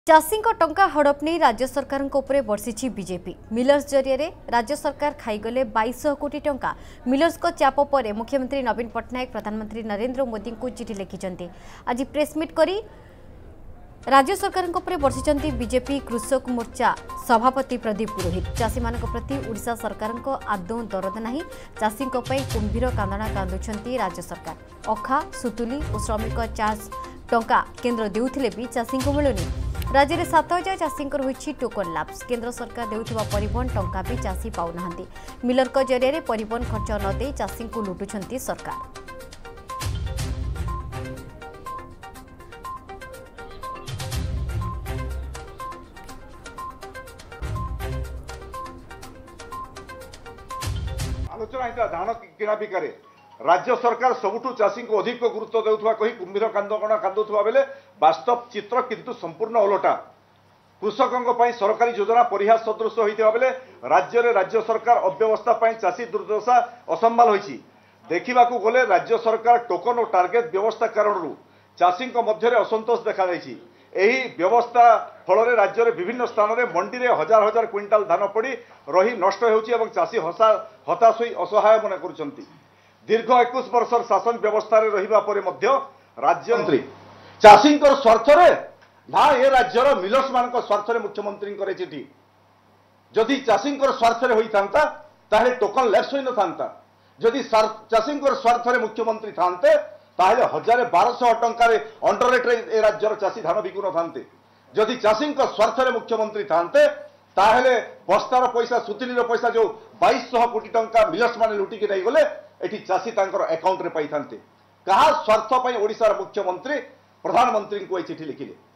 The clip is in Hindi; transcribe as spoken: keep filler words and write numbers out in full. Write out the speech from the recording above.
चाषी टंका हड़प नहीं राज्य सरकार बर्षि बीजेपी मिलर्स जरिए राज्य सरकार खाईगले बाईस कोटी टंका मिलर्स को चाप पर मुख्यमंत्री नवीन पट्टनायक प्रधानमंत्री नरेंद्र मोदी को चिठी लिखिं। आज प्रेसमिट करी राज्य सरकार बर्षि बीजेपी कृषक मोर्चा सभापति प्रदीप पुरोहित। चाषी मान प्रति ओडिशा सरकार आदौ दरद नहीं। चाषी कुंभीर कांदना कांदुंट राज्य सरकार। अखा सुतुली और श्रमिक चार्ज टंका केन्द्र देउथिले भी चाषी को मिलुनी। राज्य में सात हजार चाषी होईछि टोकन लाप्स। केन्द्र सरकार देउथिबा परिवहन टंका भी चाषी पाउनाहांती। मिलर को जरिए परिवहन खर्च न दे चाषी को लुटुछंती सरकार। आलोचना धान किणा बिकारे राज्य सरकार सबुठू चाषी को अधिक गुरुत्व देउथुवा कही कुंभीर कांदकणा कांदुथुवा बेले वास्तव चित्र किंतु संपूर्ण ओलटा। कृषकों पर सरकारी योजना परिहास सदृश होता बेले राज्य में राज्य सरकार अव्यवस्था चाषी दुर्दशा असंभाल होती। देखा गले राज्य सरकार टोकन और टार्गेट व्यवस्था कारण चाषी मध्य असंतोष देखा यही व्यवस्था फल राज्य में विभिन्न स्थान में मंडी में हजार हजार क्विंटाल धान पड़ी रही नष्ट हो चाषी हताश हो असहाय मन कर। दीर्घ इक्कीस वर्ष शासन व्यवस्था रहिबा परे मध्य राज्य मंत्री चाषी स्वार्थ ना ये राज्यर मिलर्स मान स्वार्थ मुख्यमंत्री चिठी जदि चाषी स्वार्थ होता ताहले टोकन लैप्स होई न थांता। जदि चाषी स्वार्थ मुख्यमंत्री थांते ताहले हजार बारह टंकार अंडर रेट रे राज्यर चाषी धान बिकु न थांते। जदि चाषी स्वार्थ मुख्यमंत्री थांते ताहले बस्तार पैसा सुतिलीर पैसा जो बाईस कोटी टंका मिलर्स मान लुटिकी नहीं गले एटी चाषी तांकर अकाउंट रे पाई थांते। कहा स्वार्थ ओडिशार मुख्यमंत्री प्रधानमंत्री को चिठी लिखिले।